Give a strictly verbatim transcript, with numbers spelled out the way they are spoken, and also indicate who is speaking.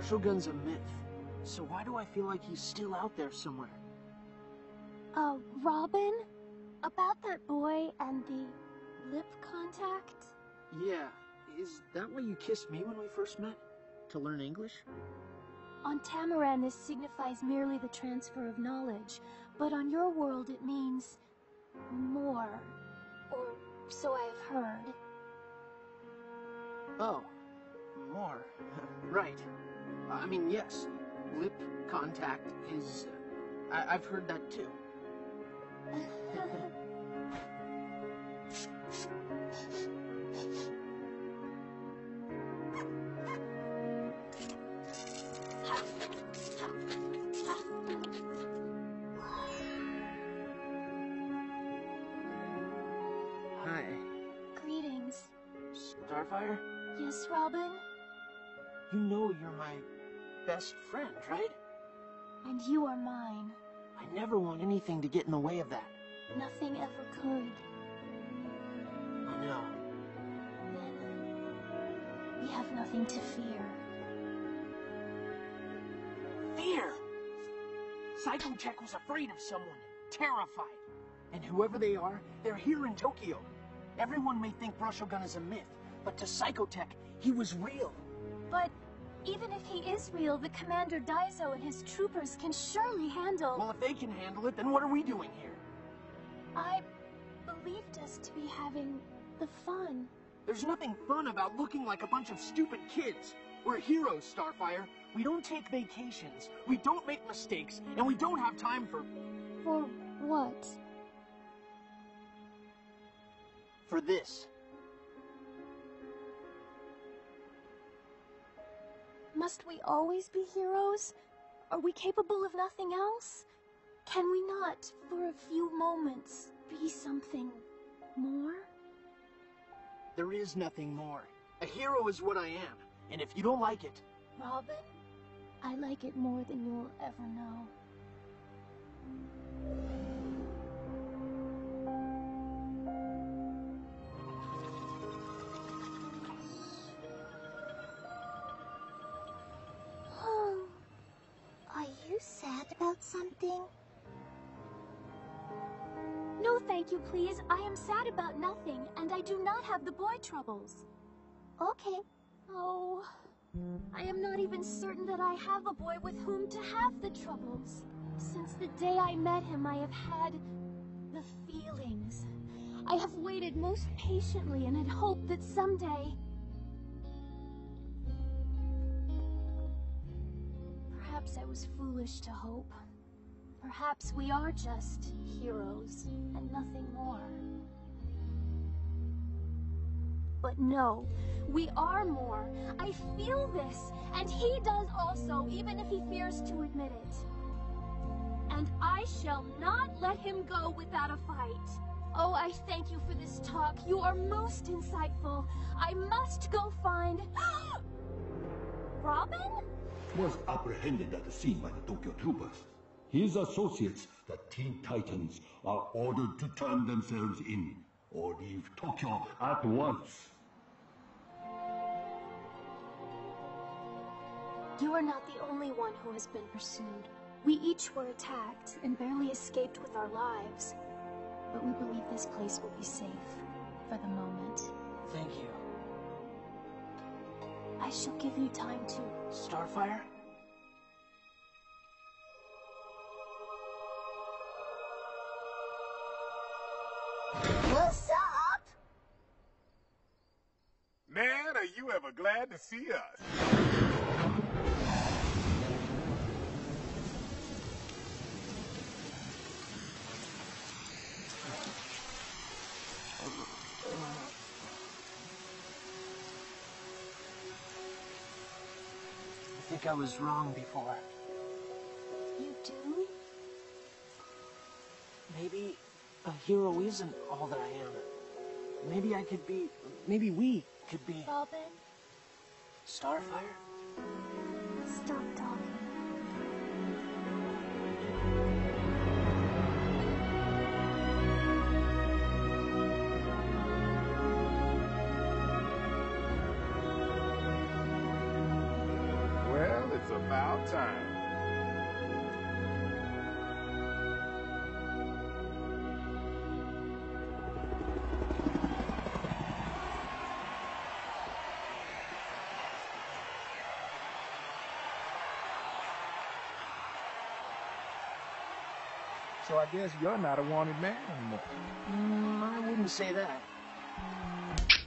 Speaker 1: Shogun's a myth. So why do I feel like he's still out there somewhere?
Speaker 2: Uh, Robin? About that boy and the lip contact?
Speaker 1: Yeah, is that why you kissed me when we first met? To learn English?
Speaker 2: On Tamaran, this signifies merely the transfer of knowledge, but on your world it means more, or so I have heard.
Speaker 1: Oh, more. Right. I mean, yes, lip contact is... Uh, I I've heard that too. Hi.
Speaker 2: Greetings.
Speaker 1: Starfire?
Speaker 2: Yes, Robin?
Speaker 1: You know you're my best friend, right?
Speaker 2: And you are mine.
Speaker 1: I never want anything to get in the way of that.
Speaker 2: Nothing ever could.
Speaker 1: I know.
Speaker 2: Then we have nothing to fear.
Speaker 1: Fear! Psychotech was afraid of someone. Terrified. And whoever they are, they're here in Tokyo. Everyone may think Broshogun is a myth, but to Psychotech, he was real.
Speaker 2: But even if he is real, the Commander Daizo and his troopers can surely handle...
Speaker 1: Well, if they can handle it, then what are we doing here?
Speaker 2: I believed us to be having the fun.
Speaker 1: There's nothing fun about looking like a bunch of stupid kids. We're heroes, Starfire. We don't take vacations, we don't make mistakes, and we don't have time for...
Speaker 2: For what?
Speaker 1: For this.
Speaker 2: Must we always be heroes? Are we capable of nothing else? Can we not, for a few moments, be something more?
Speaker 1: There is nothing more. A hero is what I am, and if you don't like it...
Speaker 2: Robin, I like it more than you'll ever know.
Speaker 3: Are you sad about something?
Speaker 2: No, thank you, please. I am sad about nothing, and I do not have the boy troubles.
Speaker 3: Okay.
Speaker 2: Oh, I am not even certain that I have a boy with whom to have the troubles. Since the day I met him, I have had the feelings. I have waited most patiently and had hoped that someday... Perhaps I was foolish to hope. Perhaps we are just heroes and nothing more. But no, we are more. I feel this, and he does also, even if he fears to admit it. And I shall not let him go without a fight. Oh, I thank you for this talk. You are most insightful. I must go find... Robin?
Speaker 4: Was apprehended at the scene by the Tokyo troopers. His associates, the Teen Titans, are ordered to turn themselves in, or leave Tokyo at once.
Speaker 2: You are not the only one who has been pursued. We each were attacked and barely escaped with our lives. But we believe this place will be safe, for the moment.
Speaker 1: Thank you.
Speaker 2: I shall give you time to...
Speaker 1: Starfire?
Speaker 3: What's up?
Speaker 5: Man, are you ever glad to see us?
Speaker 1: I think I was wrong before.
Speaker 2: You do?
Speaker 1: Maybe a hero isn't all that I am. Maybe I could be... Maybe we could be...
Speaker 2: Robin?
Speaker 1: Starfire?
Speaker 2: Stop talking.
Speaker 5: Well, it about time.
Speaker 6: So I guess you're not a wanted man anymore.
Speaker 1: Mm, I wouldn't say that.